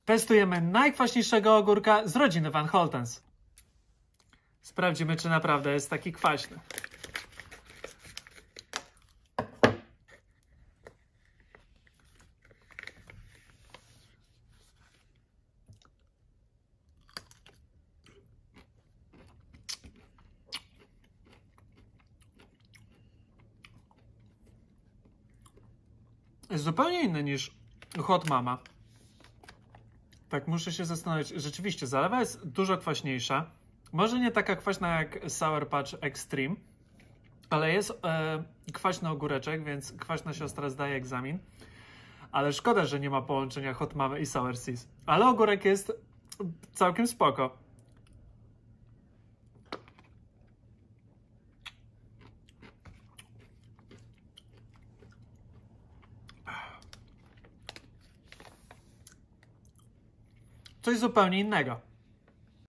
Testujemy najkwaśniejszego ogórka z rodziny Van Holtens. Sprawdzimy, czy naprawdę jest taki kwaśny. Jest zupełnie inny niż Hot Mama. Tak, muszę się zastanowić. Rzeczywiście, zalewa jest dużo kwaśniejsza. Może nie taka kwaśna jak Sour Patch Extreme, ale jest kwaśny ogóreczek, więc kwaśna siostra zdaje egzamin. Ale szkoda, że nie ma połączenia Hot Mama i Sour Seas. Ale ogórek jest całkiem spoko. Coś zupełnie innego.